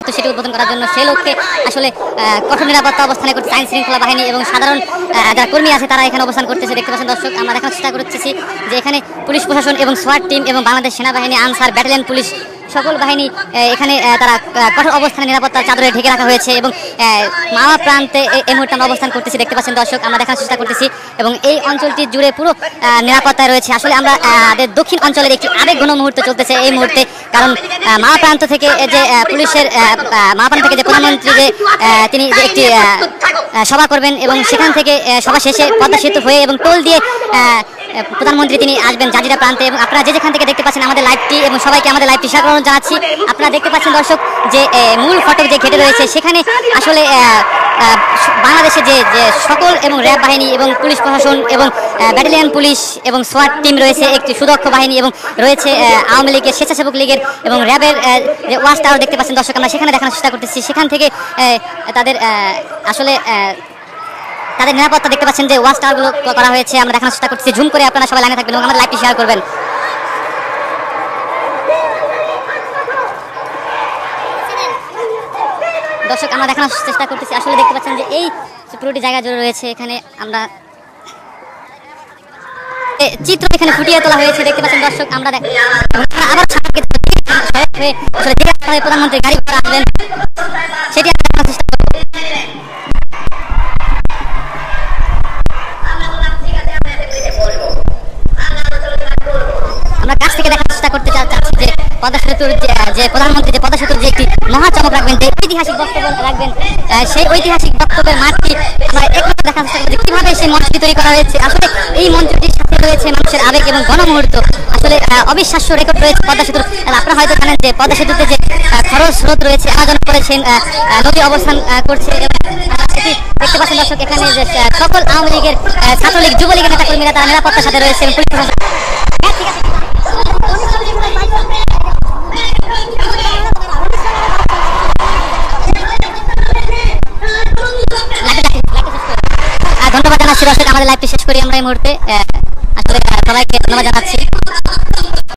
সেতু সেটি উদ্বোধন করার জন্য সেই লক্ষ্যে আসলে কঠোর নিরাপত্তা অবস্থানে করছে আইন শৃঙ্খলা বাহিনী এবং সাধারণ যারা কর্মী আছে তারা এখানে অবস্থান করতেছে। দেখতে পাচ্ছেন দর্শক, আমরা দেখার চেষ্টা করতেছি যে এখানে পুলিশ প্রশাসন এবং সোয়াট টিম এবং বাংলাদেশ সেনাবাহিনী, আনসার, ব্যাটালিয়ন পুলিশ সকল বাহিনী এখানে তারা কঠোর অবস্থানে নিরাপত্তার চাদরে ঢেকে রাখা হয়েছে এবং মাওয়া প্রান্তে এই মুহূর্তে আমরা অবস্থান করতেছি। দেখতে পাচ্ছেন দর্শক, আমরা দেখার চেষ্টা করতেছি এবং এই অঞ্চলটি জুড়ে পুরো নিরাপত্তায় রয়েছে। আসলে আমরা দক্ষিণ অঞ্চলের একটি আবেগঘন মুহূর্ত চলতেছে এই মুহূর্তে, কারণ মাওয়া প্রান্ত থেকে যে পুলিশের মাওয়া প্রান্ত থেকে যে প্রধানমন্ত্রী যে তিনি একটি সভা করবেন এবং সেখান থেকে সভা শেষে পদ্মা সেতু হয়ে এবং টোল দিয়ে প্রধানমন্ত্রী তিনি আসবেন জাজিরা প্রান্তে। এবং আপনারা যে যেখান থেকে দেখতে পাচ্ছেন আমাদের লাইভটি এবং সবাইকে আমাদের লাইভটি স্বাগত জানাচ্ছি। আপনারা দেখতে পাচ্ছেন দর্শক যে মূল ফটক যে ঘেটে রয়েছে সেখানে আসলে বাংলাদেশে যে সকল এবং র্যাব বাহিনী এবং পুলিশ প্রশাসন এবং ব্যাটালিয়ন পুলিশ এবং সোয়াট টিম রয়েছে, একটি সুদক্ষ বাহিনী এবং রয়েছে আওয়ামী লীগের, স্বেচ্ছাসেবক লীগের এবং র্যাবের যে ওয়াচ টাওয়ার দেখতে পাচ্ছেন দর্শক, আমরা সেখানে দেখানোর চেষ্টা করতেছি। সেখান থেকে তাদের আসলে তাদের নিরাপত্তা দেখতে পাচ্ছেন যে ওয়াচ টাওয়ারগুলো করা হয়েছে, আমরা দেখানোর চেষ্টা করতেছি। ঝুম করে আপনারা সবাই লাইনে থাকবেন এবং আমাদের লাইভটি শেয়ার করবেন। দর্শক, আমরা দেখানোর চেষ্টা করতেছি, আসলে দেখতে পাচ্ছেন যে এই পুরোটি জায়গা জুড়ে রয়েছে এখানে আমরা চিত্র এখানে ফুটিয়ে তোলা হয়েছে। দেখতে পাচ্ছেন দর্শক, আমরা আবার প্রধানমন্ত্রী গাড়ি করে আসবেন সেটি আমরা দেখানোর চেষ্টা করব। আমরা কাছ থেকে দেখার চেষ্টা করতে চাচ্ছি যে পদ্মা সেতুর যে প্রধানমন্ত্রী যে পদ্মা সেতুর যে একটি মহাচমক রাখবেন, যে ঐতিহাসিক বক্তব্য রাখবেন, সেই ঐতিহাসিক বক্তব্যের মাঠটি আমরা একটু দেখার চেষ্টা করছি কিভাবে সেই মঞ্চটি তৈরি করা হয়েছে। আসলে এই মঞ্চটির সাথে রয়েছে মানুষের আবেগ এবং গণমুহূর্ত, আসলে অবিশ্বাস্য রেকর্ড রয়েছে পদ্মা সেতুর। আপনারা হয়তো জানেন যে পদ্মা সেতুতে যে খরচ স্রোত রয়েছে আমাজন করে সেই নদী অবস্থান করছে এবং এটি দেখতে পাচ্ছেন দর্শক এখানে যে সকল আওয়ামী লীগের, ছাত্রলীগ, যুবলীগের নেতাকর্মীরা তারা নিরাপত্তার সাথে রয়েছে এবং পুলিশ প্রশাসন। ধন্যবাদ জানাচ্ছি দর্শক, আমাদের লাইভটি শেষ করি আমরা এই মুহূর্তে। আসলে সবাইকে ধন্যবাদ জানাচ্ছি।